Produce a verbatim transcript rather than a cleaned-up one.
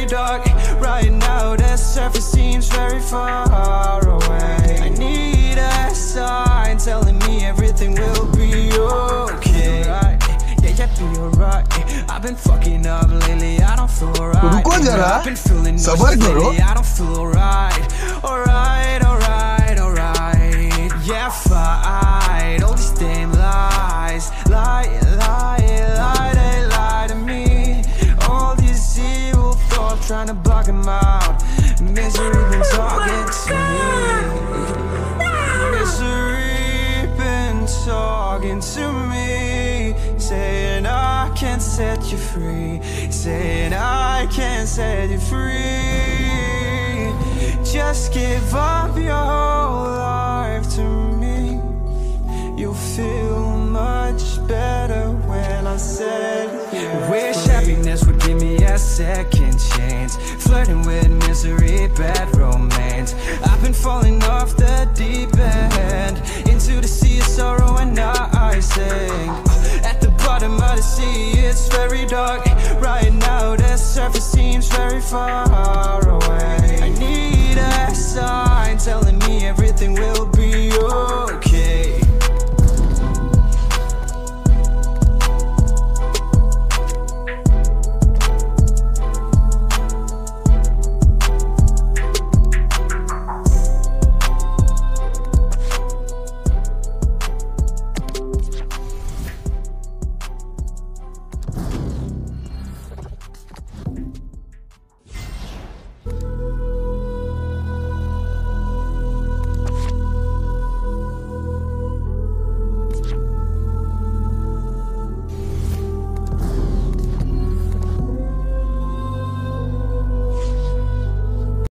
very dark. Right now the surface seems very far away. I need a sign telling me everything will be okay. Right? Yeah, yeah, be alright. I've been fucking up lately, I don't feel right. I've been feeling nauseous lately, I don't feel alright. Alright, alright, alright. Yeah, fight all these damn lies. Lie, lie, lie, they lie to me. All these evil thoughts trying to block them out. Misery been talking to me. Misery been talking to me, saying I can't set you free, saying I can't set you free. Just give up your whole life to me. You'll feel much better when I said you. Wish happiness would give me a second chance. Flirting with misery, bad romance. I've been falling off the deep end into the sea of sorrow and I sing. At the bottom of the sea it's very dark. Right now the surface seems very far